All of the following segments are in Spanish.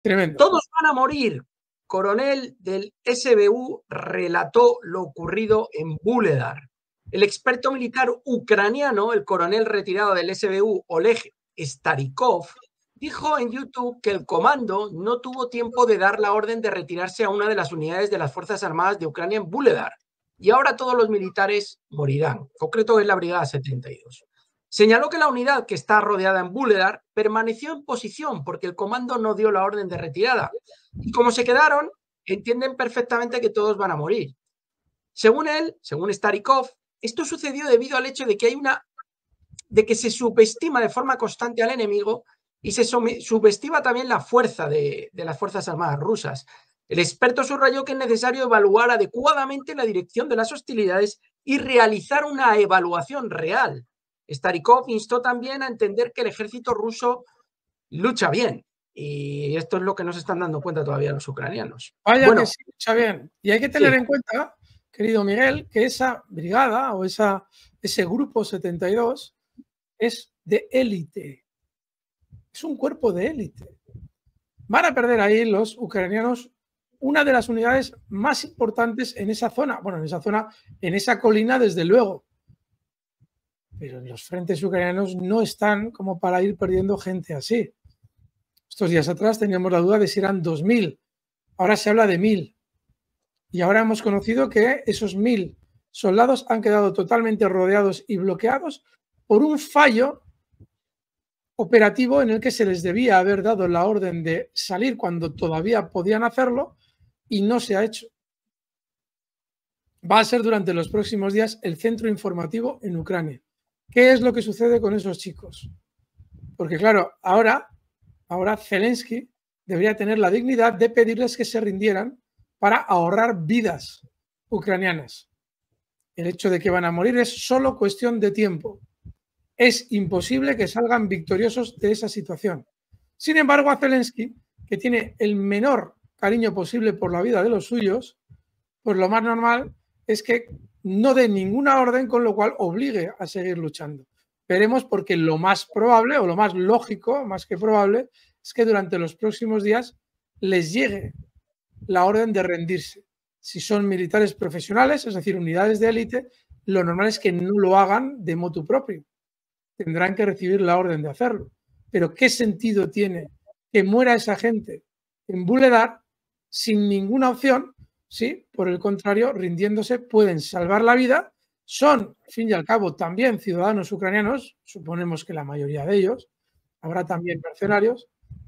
Tremendo. Todos van a morir. Coronel del SBU relató lo ocurrido en Vuhledar. El experto militar ucraniano, el coronel retirado del SBU, Oleg Starikov, dijo en YouTube que el comando no tuvo tiempo de dar la orden de retirarse a una de las unidades de las Fuerzas Armadas de Ucrania en Vuhledar. Y ahora todos los militares morirán. En concreto es la Brigada 72. Señaló que la unidad que está rodeada en Vuhledar permaneció en posición porque el comando no dio la orden de retirada. Y como se quedaron, entienden perfectamente que todos van a morir. Según él, según Starikov, esto sucedió debido al hecho de que se subestima de forma constante al enemigo y se subestima también la fuerza de las Fuerzas Armadas rusas. El experto subrayó que es necesario evaluar adecuadamente la dirección de las hostilidades y realizar una evaluación real. Starikov instó también a entender que el ejército ruso lucha bien. Y esto es lo que no se están dando cuenta todavía los ucranianos. Vaya bueno, que sí, lucha bien. Y hay que tener en cuenta, querido Miguel, que esa brigada o ese grupo 72 es de élite. Es un cuerpo de élite. Van a perder ahí los ucranianos una de las unidades más importantes en esa zona. Bueno, en esa colina, desde luego. Pero en los frentes ucranianos no están como para ir perdiendo gente así. Estos días atrás teníamos la duda de si eran 2.000. Ahora se habla de 1.000. Y ahora hemos conocido que esos 1.000 soldados han quedado totalmente rodeados y bloqueados por un fallo operativo en el que se les debía haber dado la orden de salir cuando todavía podían hacerlo y no se ha hecho. Va a ser durante los próximos días el centro informativo en Ucrania. ¿Qué es lo que sucede con esos chicos? Porque claro, ahora Zelensky debería tener la dignidad de pedirles que se rindieran para ahorrar vidas ucranianas. El hecho de que van a morir es solo cuestión de tiempo. Es imposible que salgan victoriosos de esa situación. Sin embargo, a Zelensky, que tiene el menor cariño posible por la vida de los suyos, pues lo más normal es que no dé ninguna orden, con lo cual obligue a seguir luchando. Veremos, porque lo más probable, o lo más lógico, más que probable, es que durante los próximos días les llegue la orden de rendirse. Si son militares profesionales, es decir, unidades de élite, lo normal es que no lo hagan de motu propio. Tendrán que recibir la orden de hacerlo. Pero ¿qué sentido tiene que muera esa gente en Vuhledar sin ninguna opción? Sí, por el contrario, rindiéndose pueden salvar la vida. Son, al fin y al cabo, también ciudadanos ucranianos, suponemos que la mayoría de ellos, habrá también mercenarios,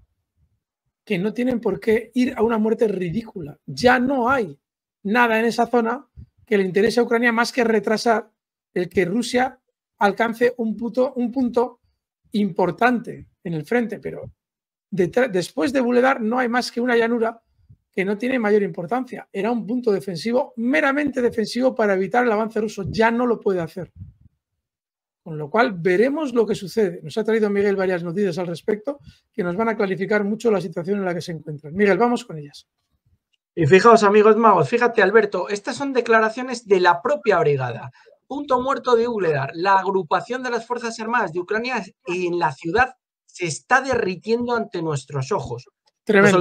que no tienen por qué ir a una muerte ridícula. Ya no hay nada en esa zona que le interese a Ucrania más que retrasar el que Rusia alcance un punto importante en el frente, pero después de Vuhledar no hay más que una llanura que no tiene mayor importancia. Era un punto defensivo, meramente defensivo, para evitar el avance ruso. Ya no lo puede hacer. Con lo cual veremos lo que sucede. Nos ha traído Miguel varias noticias al respecto que nos van a clarificar mucho la situación en la que se encuentran. Miguel, vamos con ellas. Y fijaos, amigos magos, fíjate, Alberto, estas son declaraciones de la propia brigada. Punto muerto de Vuhledar. La agrupación de las Fuerzas Armadas de Ucrania en la ciudad se está derritiendo ante nuestros ojos. Tremendo.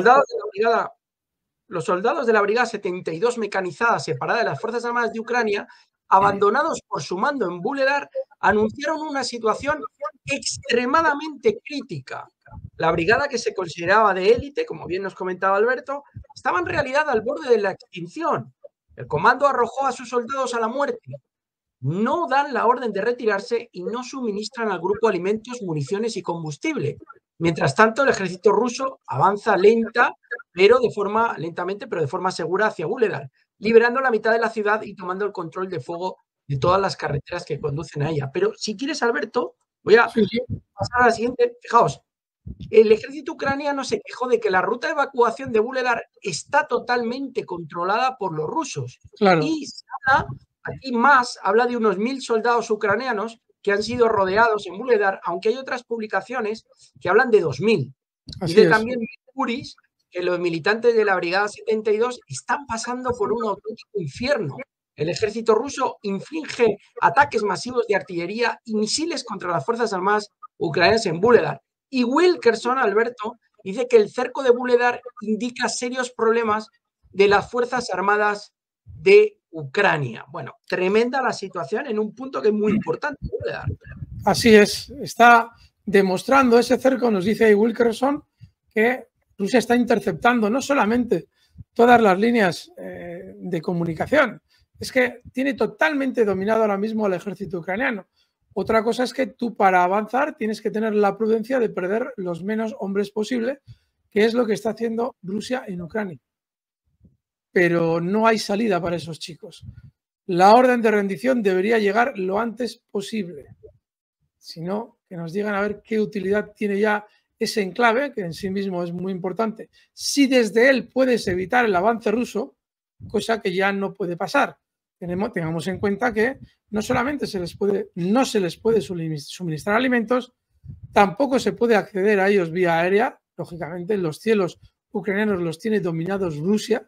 Los soldados de la Brigada 72 mecanizada separada de las Fuerzas Armadas de Ucrania, abandonados por su mando en Vuhledar, anunciaron una situación extremadamente crítica. La brigada, que se consideraba de élite, como bien nos comentaba Alberto, estaba en realidad al borde de la extinción. El comando arrojó a sus soldados a la muerte. No dan la orden de retirarse y no suministran al grupo alimentos, municiones y combustible. Mientras tanto, el ejército ruso avanza lentamente, pero de forma segura hacia Vuhledar, liberando la mitad de la ciudad y tomando el control de fuego de todas las carreteras que conducen a ella. Pero si quieres, Alberto, voy a pasar a la siguiente. Fijaos, el ejército ucraniano se quejó de que la ruta de evacuación de Vuhledar está totalmente controlada por los rusos. Claro. Y se habla de unos 1.000 soldados ucranianos que han sido rodeados en Vuhledar, aunque hay otras publicaciones que hablan de 2.000. Dice también Kuris que los militantes de la Brigada 72 están pasando por un auténtico infierno. El ejército ruso inflige ataques masivos de artillería y misiles contra las Fuerzas Armadas ucranianas en Vuhledar. Y Wilkerson, Alberto, Dice que el cerco de Vuhledar indica serios problemas de las Fuerzas Armadas de Ucrania. Bueno, tremenda la situación en un punto que es muy importante, Vuhledar. Así es, está demostrando ese cerco, nos dice ahí Wilkerson, que Rusia está interceptando no solamente todas las líneas de comunicación, es que tiene totalmente dominado ahora mismo al ejército ucraniano. Otra cosa es que tú para avanzar tienes que tener la prudencia de perder los menos hombres posible, que es lo que está haciendo Rusia en Ucrania. Pero no hay salida para esos chicos. La orden de rendición debería llegar lo antes posible. Si no, que nos digan a ver qué utilidad tiene ya ese enclave, que en sí mismo es muy importante. Si desde él puedes evitar el avance ruso, cosa que ya no puede pasar. Tengamos en cuenta que no solamente no se les puede suministrar alimentos, tampoco se puede acceder a ellos vía aérea. Lógicamente, los cielos ucranianos los tiene dominados Rusia.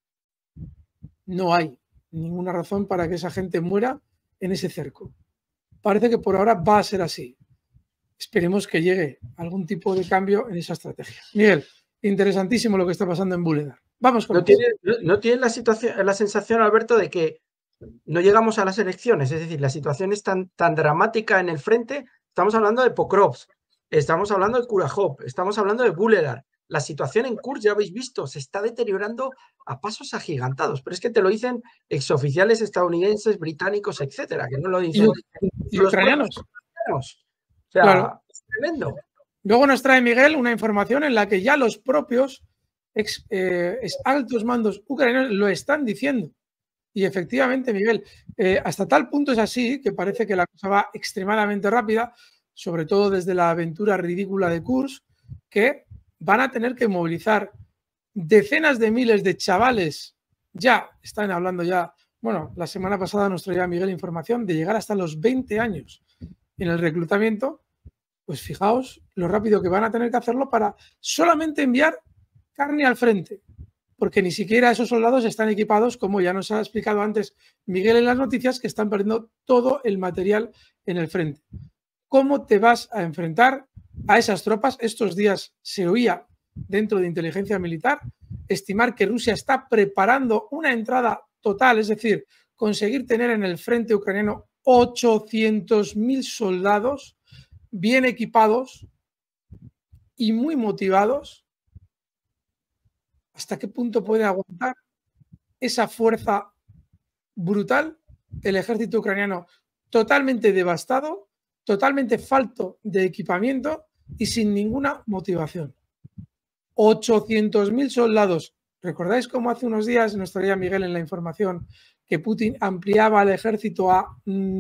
No hay ninguna razón para que esa gente muera en ese cerco. Parece que por ahora va a ser así. Esperemos que llegue algún tipo de cambio en esa estrategia. Miguel, interesantísimo lo que está pasando en Vuhledar. Vamos con ¿No tiene la sensación, Alberto, de que no llegamos a las elecciones? Es decir, la situación es tan dramática en el frente. Estamos hablando de Pokrovsk, estamos hablando de Kurahov, estamos hablando de Vuhledar. La situación en Kursk, ya habéis visto, se está deteriorando a pasos agigantados. Pero es que te lo dicen exoficiales estadounidenses, británicos, etcétera, que no lo dicen y ucranianos. O sea, claro, es tremendo. Luego nos trae Miguel una información en la que ya los propios altos mandos ucranianos lo están diciendo. Y efectivamente, Miguel, hasta tal punto es así que parece que la cosa va extremadamente rápida, sobre todo desde la aventura ridícula de Kursk, que van a tener que movilizar decenas de miles de chavales. Ya están hablando ya, bueno, la semana pasada nos traía Miguel información de llegar hasta los 20 años en el reclutamiento. Pues fijaos lo rápido que van a tener que hacerlo para solamente enviar carne al frente, porque ni siquiera esos soldados están equipados, como ya nos ha explicado antes Miguel en las noticias, que están perdiendo todo el material en el frente. ¿Cómo te vas a enfrentar a esas tropas? Estos días se oía dentro de inteligencia militar estimar que Rusia está preparando una entrada total, es decir, conseguir tener en el frente ucraniano 800.000 soldados bien equipados y muy motivados. ¿Hasta qué punto puede aguantar esa fuerza brutal el ejército ucraniano totalmente devastado, totalmente falto de equipamiento y sin ninguna motivación? 800.000 soldados. ¿Recordáis cómo hace unos días nos traía Miguel en la información que Putin ampliaba el ejército a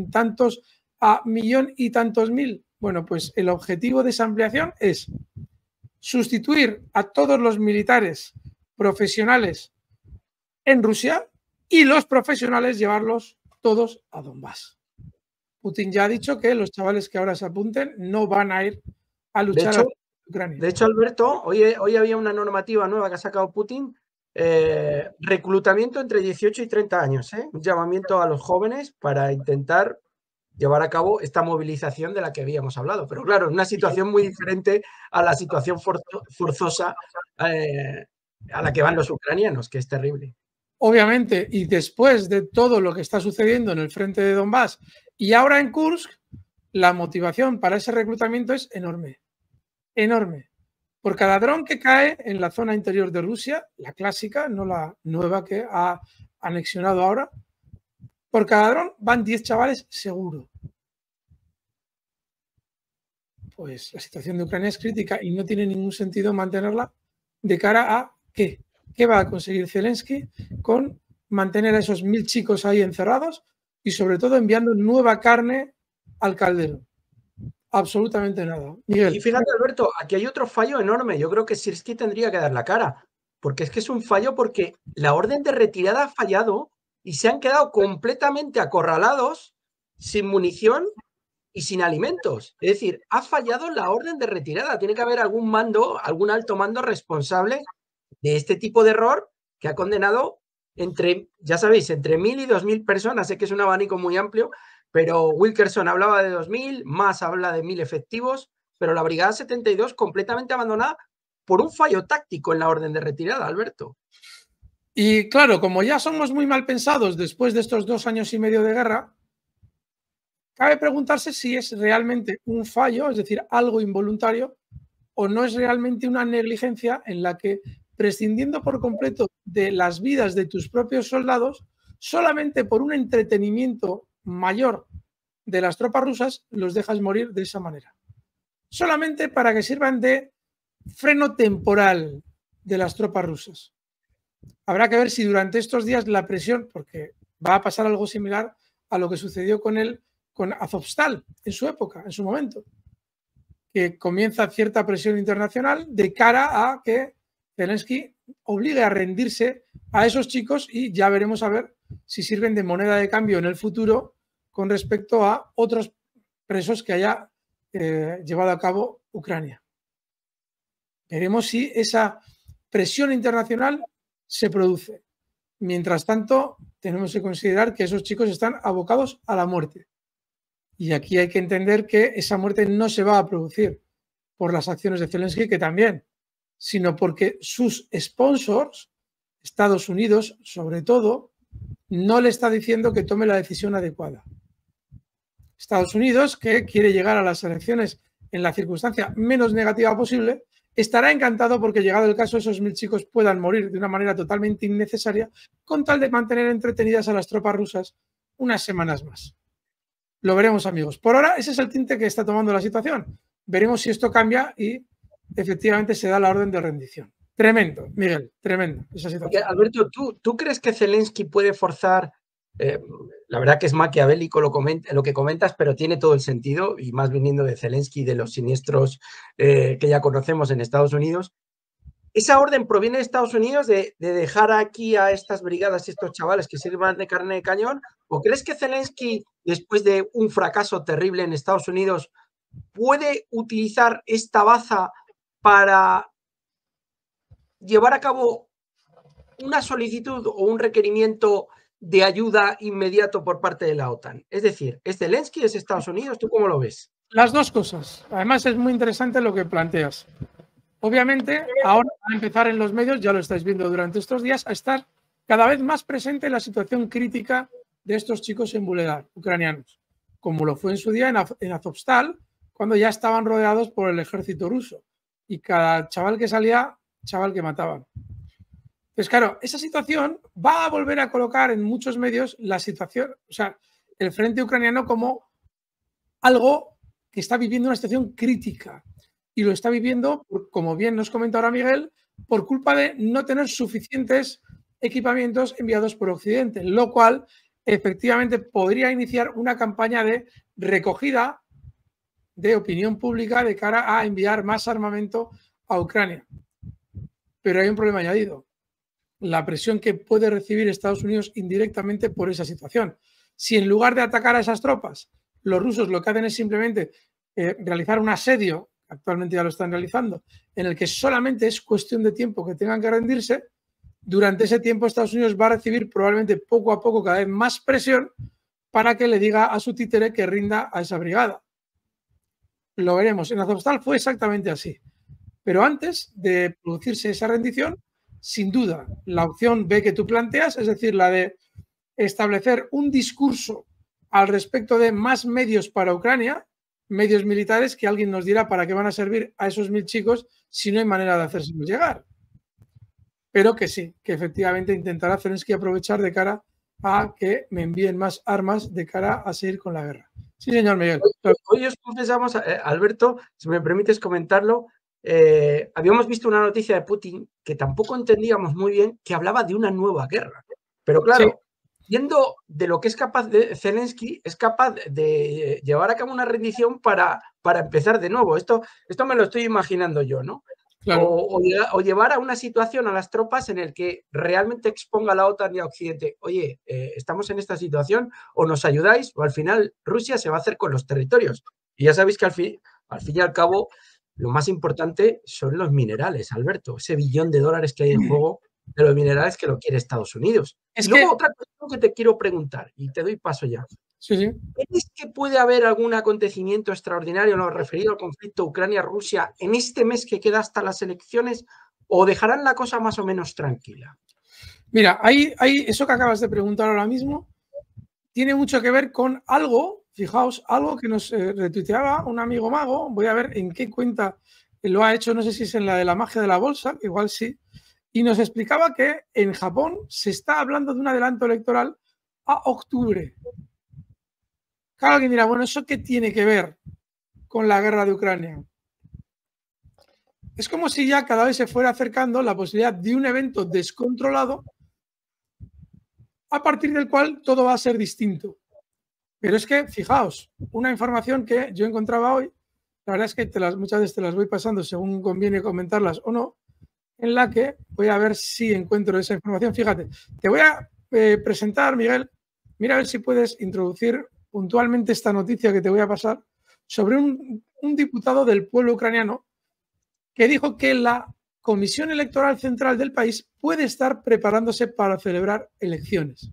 millón y tantos mil? Bueno, pues el objetivo de esa ampliación es sustituir a todos los militares profesionales en Rusia y los profesionales llevarlos todos a Donbass. Putin ya ha dicho que los chavales que ahora se apunten no van a ir a luchar a Ucrania. De hecho, Alberto, hoy había una normativa nueva que ha sacado Putin, reclutamiento entre 18 y 30 años, un llamamiento a los jóvenes para intentar llevar a cabo esta movilización de la que habíamos hablado. Pero claro, es una situación muy diferente a la situación forzosa a la que van los ucranianos, que es terrible. Obviamente, y después de todo lo que está sucediendo en el frente de Donbass y ahora en Kursk, la motivación para ese reclutamiento es enorme. Enorme. Por cada dron que cae en la zona interior de Rusia, la clásica, no la nueva que ha anexionado ahora, por cada dron van 10 chavales seguro. Pues la situación de Ucrania es crítica y no tiene ningún sentido mantenerla de cara a ¿qué? ¿Qué va a conseguir Zelensky con mantener a esos 1.000 chicos ahí encerrados y sobre todo enviando nueva carne al caldero? Absolutamente nada. Miguel. Y fíjate, Alberto, aquí hay otro fallo enorme. Yo creo que Sirski tendría que dar la cara, porque es que es un fallo porque la orden de retirada ha fallado y se han quedado completamente acorralados, sin munición y sin alimentos. Es decir, ha fallado la orden de retirada. Tiene que haber algún mando, algún alto mando responsable de este tipo de error que ha condenado ya sabéis, entre 1.000 y 2.000 personas. Sé que es un abanico muy amplio, pero Wilkerson hablaba de 2.000, más habla de 1.000 efectivos, pero la Brigada 72 completamente abandonada por un fallo táctico en la orden de retirada, Alberto. Y claro, como ya somos muy mal pensados después de estos 2 años y medio de guerra, cabe preguntarse si es realmente un fallo, es decir, algo involuntario, o no es realmente una negligencia en la que, prescindiendo por completo de las vidas de tus propios soldados, solamente por un entretenimiento mayor de las tropas rusas, los dejas morir de esa manera. Solamente para que sirvan de freno temporal de las tropas rusas. Habrá que ver si durante estos días la presión, porque va a pasar algo similar a lo que sucedió con Azovstal en su época, en su momento, que comienza cierta presión internacional de cara a que Zelensky obligue a rendirse a esos chicos, y ya veremos a ver si sirven de moneda de cambio en el futuro con respecto a otros presos que haya llevado a cabo Ucrania. Veremos si esa presión internacional se produce. Mientras tanto, tenemos que considerar que esos chicos están abocados a la muerte. Y aquí hay que entender que esa muerte no se va a producir por las acciones de Zelensky, que también, sino porque sus sponsors, Estados Unidos sobre todo, no le está diciendo que tome la decisión adecuada. Estados Unidos, que quiere llegar a las elecciones en la circunstancia menos negativa posible, estará encantado porque, llegado el caso, esos 1000 chicos puedan morir de una manera totalmente innecesaria con tal de mantener entretenidas a las tropas rusas unas semanas más. Lo veremos, amigos. Por ahora, ese es el tinte que está tomando la situación. Veremos si esto cambia y efectivamente se da la orden de rendición. Tremendo, Miguel, tremendo esa situación. Alberto, ¿tú crees que Zelensky puede forzar? La verdad que es maquiavélico lo que comentas, pero tiene todo el sentido, y más viniendo de Zelensky y de los siniestros que ya conocemos en Estados Unidos. ¿Esa orden proviene de Estados Unidos de dejar aquí a estas brigadas y estos chavales que sirvan de carne de cañón? ¿O crees que Zelensky, después de un fracaso terrible en Estados Unidos, puede utilizar esta baza para llevar a cabo una solicitud o un requerimiento de ayuda inmediato por parte de la OTAN? Es decir, ¿es Zelensky, es Estados Unidos? ¿Tú cómo lo ves? Las dos cosas. Además, es muy interesante lo que planteas. Obviamente, ahora va a empezar en los medios, ya lo estáis viendo durante estos días, a estar cada vez más presente la situación crítica de estos chicos en Vuhledar, ucranianos, como lo fue en su día en Azovstal, cuando ya estaban rodeados por el ejército ruso. Y cada chaval que salía, chaval que mataban. Pues claro, esa situación va a volver a colocar en muchos medios la situación, o sea, el frente ucraniano como algo que está viviendo una situación crítica. Y lo está viviendo, como bien nos comenta ahora Miguel, por culpa de no tener suficientes equipamientos enviados por Occidente, lo cual efectivamente podría iniciar una campaña de recogida de opinión pública de cara a enviar más armamento a Ucrania. Pero hay un problema añadido: la presión que puede recibir Estados Unidos indirectamente por esa situación. Si en lugar de atacar a esas tropas, los rusos lo que hacen es simplemente realizar un asedio, actualmente ya lo están realizando, en el que solamente es cuestión de tiempo que tengan que rendirse, durante ese tiempo Estados Unidos va a recibir probablemente poco a poco cada vez más presión para que le diga a su títere que rinda a esa brigada. Lo veremos. En Azovstal fue exactamente así. Pero antes de producirse esa rendición, sin duda, la opción B que tú planteas, es decir, la de establecer un discurso al respecto de más medios para Ucrania, medios militares, que alguien nos dirá para qué van a servir a esos 1000 chicos si no hay manera de hacérselos llegar. Pero que sí, que efectivamente intentará Zelensky aprovechar de cara a que me envíen más armas de cara a seguir con la guerra. Sí, señor Miguel. Hoy os confesamos, Alberto, si me permites comentarlo, habíamos visto una noticia de Putin que tampoco entendíamos muy bien, que hablaba de una nueva guerra. Pero claro, viendo de lo que es capaz de Zelensky, es capaz de llevar a cabo una rendición para empezar de nuevo. Esto me lo estoy imaginando yo, ¿no? Claro. O llevar a una situación a las tropas en el que realmente exponga a la OTAN y a Occidente: oye, estamos en esta situación, o nos ayudáis, o al final Rusia se va a hacer con los territorios. Y ya sabéis que al fin y al cabo lo más importante son los minerales, Alberto. Ese $1 billón que hay en juego de los minerales que lo quiere Estados Unidos. Y luego otra cuestión que te quiero preguntar, y te doy paso ya. Sí, sí. ¿Crees que puede haber algún acontecimiento extraordinario en lo referido al conflicto Ucrania-Rusia en este mes que queda hasta las elecciones o dejarán la cosa más o menos tranquila? Mira, eso que acabas de preguntar ahora mismo tiene mucho que ver con algo, fijaos, algo que nos retuiteaba un amigo mago. Voy a ver en qué cuenta lo ha hecho, no sé si es en la de la magia de la bolsa, igual sí, y nos explicaba que en Japón se está hablando de un adelanto electoral a octubre. Claro, alguien dirá, bueno, ¿eso qué tiene que ver con la guerra de Ucrania? Es como si ya cada vez se fuera acercando la posibilidad de un evento descontrolado a partir del cual todo va a ser distinto. Pero es que, fijaos, una información que yo encontraba hoy, la verdad es que muchas veces te las voy pasando según conviene comentarlas o no, en la que voy a ver si encuentro esa información. Fíjate, te voy a presentar, Miguel, mira a ver si puedes introducir puntualmente esta noticia que te voy a pasar sobre un diputado del pueblo ucraniano que dijo que la Comisión Electoral Central del país puede estar preparándose para celebrar elecciones.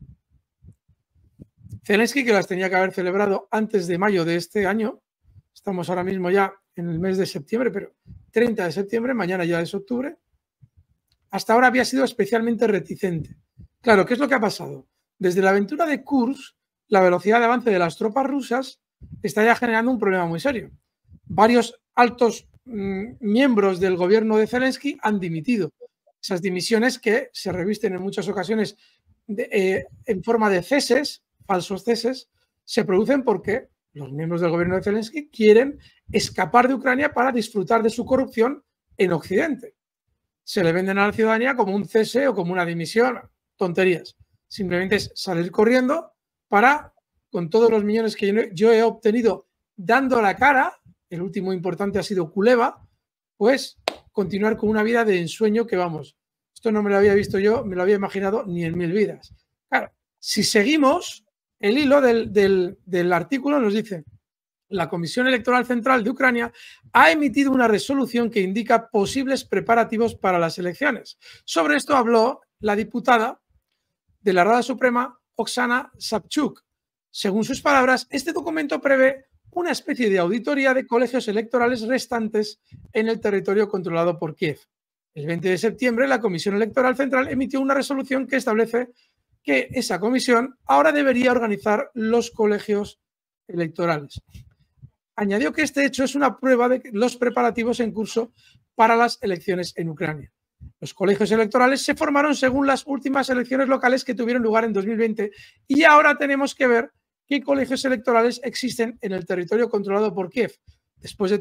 Zelensky, que las tenía que haber celebrado antes de mayo de este año, estamos ahora mismo ya en el mes de septiembre, pero 30 de septiembre, mañana ya es octubre, hasta ahora había sido especialmente reticente. Claro, ¿qué es lo que ha pasado? Desde la aventura de Kursk, la velocidad de avance de las tropas rusas está ya generando un problema muy serio. Varios altos miembros del gobierno de Zelensky han dimitido. Esas dimisiones que se revisten en muchas ocasiones en forma de ceses, falsos ceses, se producen porque los miembros del gobierno de Zelensky quieren escapar de Ucrania para disfrutar de su corrupción en Occidente. Se le venden a la ciudadanía como un cese o como una dimisión. Tonterías. Simplemente es salir corriendo para, con todos los millones que yo he obtenido dando la cara, el último importante ha sido Kuleva, pues continuar con una vida de ensueño que, vamos, esto no me lo había visto yo, me lo había imaginado ni en mil vidas. Claro, si seguimos el hilo del artículo, nos dice: la Comisión Electoral Central de Ucrania ha emitido una resolución que indica posibles preparativos para las elecciones. Sobre esto habló la diputada de la Rada Suprema, Oksana Savchuk. Según sus palabras, este documento prevé una especie de auditoría de colegios electorales restantes en el territorio controlado por Kiev. El 20 de septiembre, la Comisión Electoral Central emitió una resolución que establece que esa comisión ahora debería organizar los colegios electorales. Añadió que este hecho es una prueba de los preparativos en curso para las elecciones en Ucrania. Los colegios electorales se formaron según las últimas elecciones locales que tuvieron lugar en 2020 y ahora tenemos que ver qué colegios electorales existen en el territorio controlado por Kiev. Después de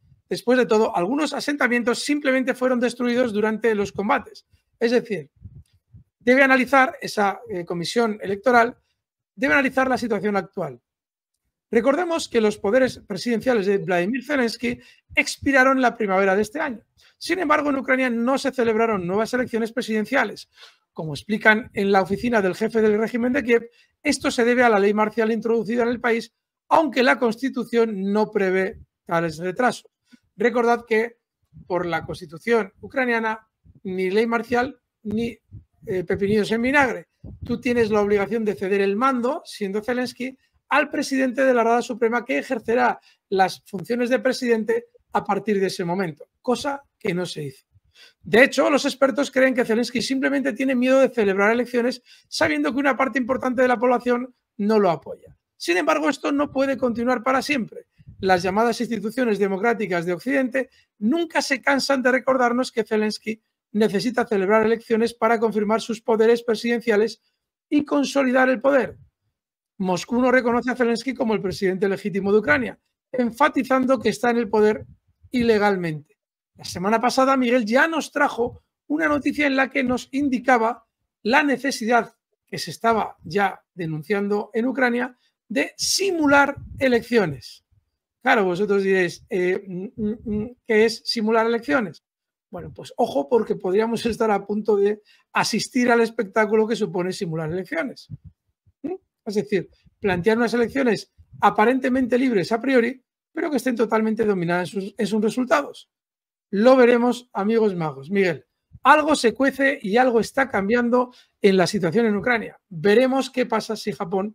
todo, algunos asentamientos simplemente fueron destruidos durante los combates. Es decir, debe analizar esa comisión electoral, debe analizar la situación actual. Recordemos que los poderes presidenciales de Vladimir Zelensky expiraron en la primavera de este año. Sin embargo, en Ucrania no se celebraron nuevas elecciones presidenciales. Como explican en la oficina del jefe del régimen de Kiev, esto se debe a la ley marcial introducida en el país, aunque la Constitución no prevé tales retrasos. Recordad que por la Constitución ucraniana, ni ley marcial ni pepinillos en vinagre. Tú tienes la obligación de ceder el mando, siendo Zelensky, al presidente de la Rada Suprema, que ejercerá las funciones de presidente a partir de ese momento, cosa que no se hizo. De hecho, los expertos creen que Zelensky simplemente tiene miedo de celebrar elecciones sabiendo que una parte importante de la población no lo apoya. Sin embargo, esto no puede continuar para siempre. Las llamadas instituciones democráticas de Occidente nunca se cansan de recordarnos que Zelensky necesita celebrar elecciones para confirmar sus poderes presidenciales y consolidar el poder. Moscú no reconoce a Zelensky como el presidente legítimo de Ucrania, enfatizando que está en el poder ilegalmente. La semana pasada, Miguel ya nos trajo una noticia en la que nos indicaba la necesidad que se estaba ya denunciando en Ucrania de simular elecciones. Claro, vosotros diréis, ¿qué es simular elecciones? Bueno, pues ojo, porque podríamos estar a punto de asistir al espectáculo que supone simular elecciones. Es decir, plantear unas elecciones aparentemente libres a priori, pero que estén totalmente dominadas en sus resultados. Lo veremos, amigos magos. Miguel, algo se cuece y algo está cambiando en la situación en Ucrania. Veremos qué pasa si Japón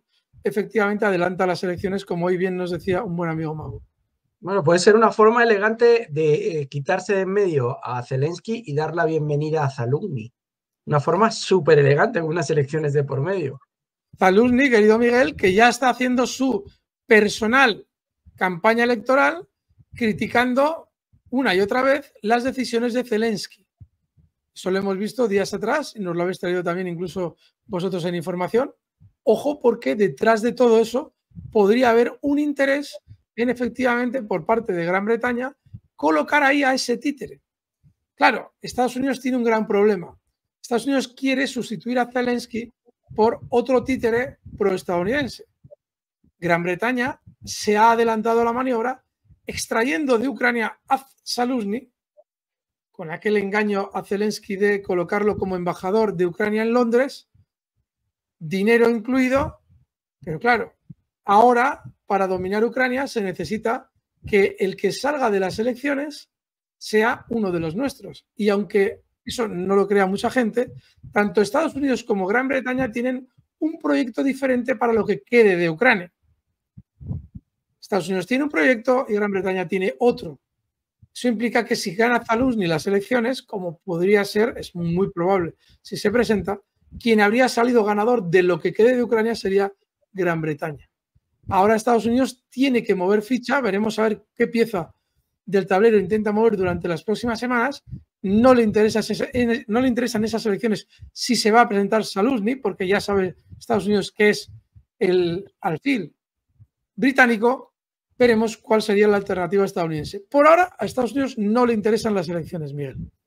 efectivamente adelanta las elecciones, como hoy bien nos decía un buen amigo Mago. Bueno, puede ser una forma elegante de quitarse de en medio a Zelensky y dar la bienvenida a Zaluzny. Una forma súper elegante con unas elecciones de por medio. Zaluzny, querido Miguel, que ya está haciendo su personal campaña electoral criticando una y otra vez las decisiones de Zelensky. Eso lo hemos visto días atrás y nos lo habéis traído también incluso vosotros en información. Ojo, porque detrás de todo eso podría haber un interés en efectivamente por parte de Gran Bretaña colocar ahí a ese títere. Claro, Estados Unidos tiene un gran problema. Estados Unidos quiere sustituir a Zelensky por otro títere proestadounidense. Gran Bretaña se ha adelantado a la maniobra extrayendo de Ucrania a Zaluzny, con aquel engaño a Zelensky de colocarlo como embajador de Ucrania en Londres, dinero incluido, pero claro, ahora para dominar Ucrania se necesita que el que salga de las elecciones sea uno de los nuestros. Y aunque eso no lo crea mucha gente, tanto Estados Unidos como Gran Bretaña tienen un proyecto diferente para lo que quede de Ucrania. Estados Unidos tiene un proyecto y Gran Bretaña tiene otro. Eso implica que si gana Zaluzny las elecciones, como podría ser, es muy probable, si se presenta, quien habría salido ganador de lo que quede de Ucrania sería Gran Bretaña. Ahora Estados Unidos tiene que mover ficha, veremos a ver qué pieza del tablero intenta mover durante las próximas semanas. No le interesan esas elecciones si se va a presentar Zaluzny, porque ya sabe Estados Unidos que es el alfil británico. Veremos cuál sería la alternativa estadounidense. Por ahora, a Estados Unidos no le interesan las elecciones, Miguel.